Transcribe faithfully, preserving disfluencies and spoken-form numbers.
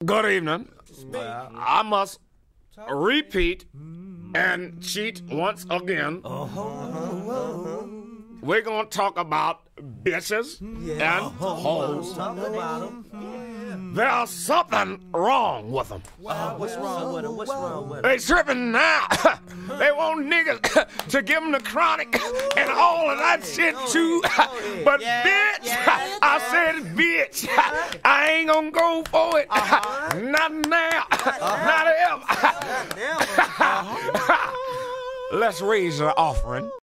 Good evening. I must repeat and cheat once again. We're going to talk about bitches and hoes. There's something wrong with them. What's wrong with them? What's wrong with them? They tripping now. They want niggas to give them the chronic and all of that shit too. But bitch, I said bitch. I ain't gonna go for it. Not now. Not ever. Let's raise the offering.